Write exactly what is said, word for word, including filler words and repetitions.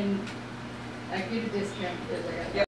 can I get a discount because I got. Yep.